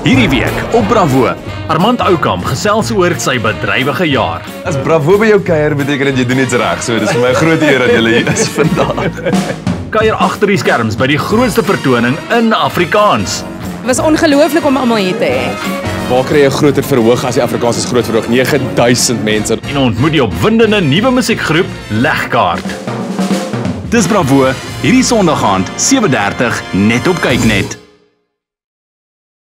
Hierdie week op Bravo, Armand Oukamp gesels oor sy bedrywige jaar. As Bravo by jou kuier beteken dat jy doen iets reg, so dis vir my 'n groot eer dat jy hier is vandag. Kuier agter die skerms by die grootste vertoning in Afrikaans. Het was ongelooflik om almal hier te hê. Waar kry jy 'n groter verhoog as die Afrikaans is groot verhoog? 9000 mense. En ontmoet die opwindende nuwe musiekgroep Legkaart. Dis Bravo, hierdie Sondag aand 7:30 net op Kyknet.